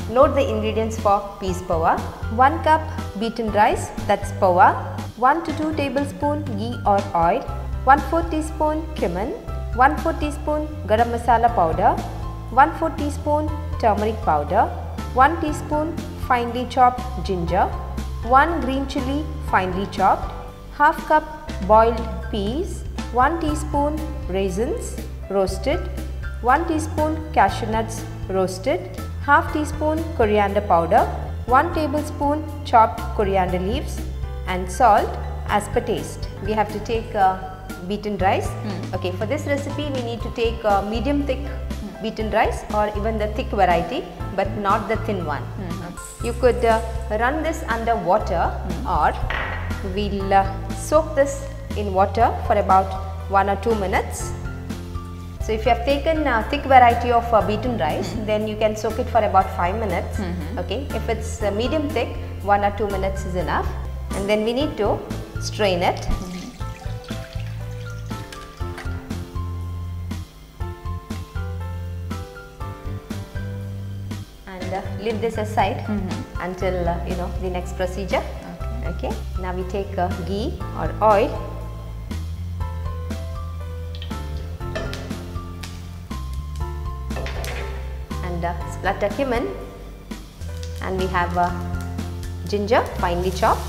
Note the ingredients for peas pawa. 1 cup beaten rice, that's pawa. 1 to 2 tablespoon ghee or oil. 1/4 teaspoon cumin. 1/4 teaspoon garam masala powder. 1/4 teaspoon turmeric powder. 1 teaspoon finely chopped ginger. 1 green chilli finely chopped. Half cup boiled peas. 1 teaspoon raisins roasted. 1 teaspoon cashew nuts roasted. Half teaspoon coriander powder. 1 tablespoon chopped coriander leaves and salt as per taste. We have to take beaten rice. Okay, for this recipe we need to take medium thick beaten rice or even the thick variety, but not the thin one. You could run this under water, or we'll soak this in water for about 1 or 2 minutes. So if you have taken thick variety of beaten rice, then you can soak it for about 5 minutes. Okay, if it's medium thick, 1 or 2 minutes is enough. And then we need to strain it. And leave this aside until the next procedure. Okay. Now we take ghee or oil. And splatter cumin, and we have ginger finely chopped.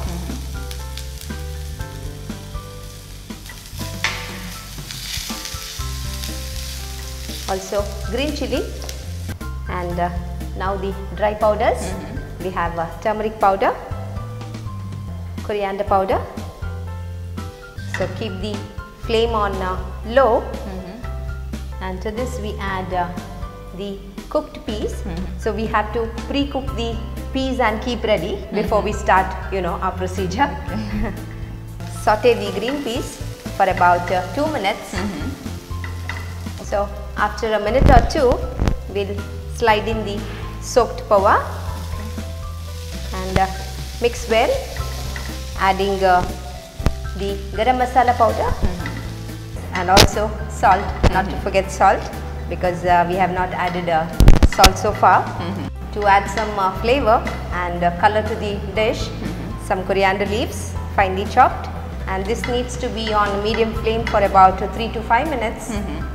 Also green chilli, and now the dry powders. We have turmeric powder, coriander powder. So keep the flame on low, and to this we add the cooked peas. So we have to pre-cook the peas and keep ready before we start our procedure. Saute the green peas for about 2 minutes. So after a minute or two, we'll slide in the soaked pawa and mix well, adding the garam masala powder and also salt. Not to forget salt, because we have not added salt so far. To add some flavor and color to the dish, some coriander leaves finely chopped, and this needs to be on medium flame for about 3 to 5 minutes.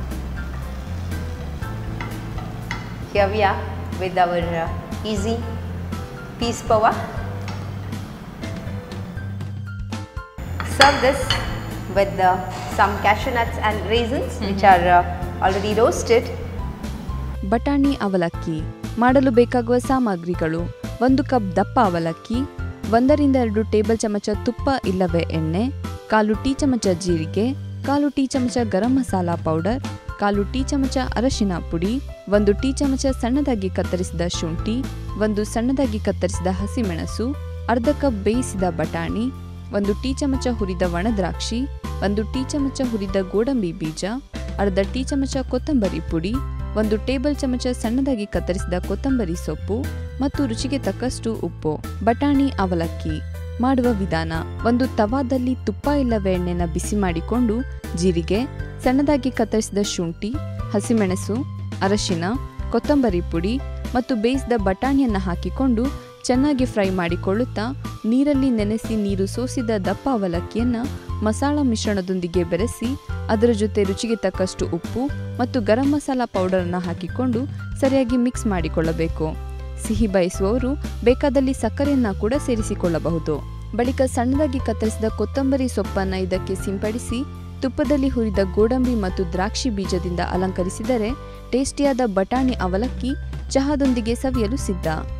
Here we are with our easy peas pawa. Serve this with some cashew nuts and raisins, which are already roasted. ಬಟಾಣಿ ಅವಲಕ್ಕಿ ಮಾಡಲು ಬೇಕಾಗುವ ಸಾಮಗ್ರಿಗಳು: 1 cup ದಪ್ಪ ಅವಲಕ್ಕಿ, 1 ರಿಂದ 2 table ಚಮಚ ತುಪ್ಪ ಇಲ್ಲವೇ ಎಣ್ಣೆ, 1/4 ಟೀ ಚಮಚ ಜೀರಿಗೆ, 1/4 ಟೀ ಚಮಚ ಗರಂ ಮಸಾಲಾ ಪೌಡರ್, 1/4 ಟೀ ಚಮಚ ಅರಶಿನ ಪುಡಿ, 1 ಟೀ ಚಮಚ ಸಣ್ಣದಾಗಿ ಕತ್ತರಿಸಿದ ಶುಂಠಿ, 1 ಸಣ್ಣದಾಗಿ ಕತ್ತರಿಸಿದ ಹಸಿಮೆಣಸು, ಅರ್ಧ ಕಪ್ ಬೇಯಿಸಿದ ಬಟಾಣಿ, 1 ಟೀ ಚಮಚ ಹುರಿದ ಒಣದ್ರಾಕ್ಷಿ, 1 ಟೀ ಚಮಚ ಹುರಿದ ಗೋಡಂಬಿ ಬೀಜ, ಅರ್ಧ ಟೀ ಚಮಚ ಕೊತ್ತಂಬರಿ ಪುಡಿ, 1 ಟೇಬಲ್ ಚಮಚ ಸಣ್ಣದಾಗಿ ಕತ್ತರಿಸಿದ ಕೊತ್ತಂಬರಿ ಸೊಪ್ಪು ಮತ್ತು ರುಚಿಗೆ ತಕ್ಕಷ್ಟು ಉಪ್ಪು. ಬಟಾಣಿ ಅವಲಕ್ಕಿ ಮಾಡುವ ವಿಧಾನ: 1 ತವಾದಲ್ಲಿ ತುಪ್ಪ ಇಲ್ಲವೇ ಎಣ್ಣೆನ ಬಿಸಿ ಮಾಡಿಕೊಂಡು ಜೀರಿಗೆ, ಸಣ್ಣದಾಗಿ ಕತ್ತರಿಸಿದ ಶುಂಠಿ, ಹಸಿಮೆಣಸು, ಅರಶಿನ, ಕೊತ್ತಂಬರಿ ಪುಡಿ ಮತ್ತು ಬೇಯಿಸಿದ ಬಟಾಣಿಯನ್ನು ಹಾಕಿಕೊಂಡು ಚೆನ್ನಾಗಿ ಫ್ರೈ ಮಾಡಿಕೊಳ್ಳುತ್ತಾ ನೀರಲ್ಲಿ ನೆನೆಸಿ ನೀರು ಸೋಸಿದ ದಪ್ಪ ಅವಲಕ್ಕಿಯನ್ನು ಮಸಾಲ ಮಿಶ್ರಣದೊಂದಿಗೆ ಬೆರೆಸಿ ಅದರ ಜೊತೆ ರುಚಿಗೆ ತಕ್ಕಷ್ಟು ಉಪ್ಪು ಮತ್ತು ಗರಂ ಮಸಾಲ ಪೌಡರನ್ನು ಹಾಕಿಕೊಂಡು ಸರಿಯಾಗಿ ಮಿಕ್ಸ್ ಮಾಡಿಕೊಳ್ಳಬೇಕು. ಸಿಹಿ ಬಯಸುವವರು ಬೇಕಾದಲ್ಲಿ ಸಕ್ಕರೆಯನ್ನು ಕೂಡ ಸೇರಿಸಿಕೊಳ್ಳಬಹುದು. ಬಳಿಕ ಸಣ್ಣದಾಗಿ ಕತ್ತರಿಸಿದ ಕೊತ್ತಂಬರಿ ಸೊಪ್ಪನ್ನು ಇದಕ್ಕೆ ಸಿಂಪಡಿಸಿ ತುಪ್ಪದಲ್ಲಿ ಹುರಿದ ಗೋಡಂಬಿ ಮತ್ತು ದ್ರಾಕ್ಷಿ ಬೀಜದಿಂದ ಅಲಂಕರಿಸಿದರೆ ಟೇಸ್ಟಿಯಾದ ಬಟಾಣಿ ಅವಲಕ್ಕಿ ಚಹಾದೊಂದಿಗೆ ಸವಿಯಲು ಸಿದ್ಧ.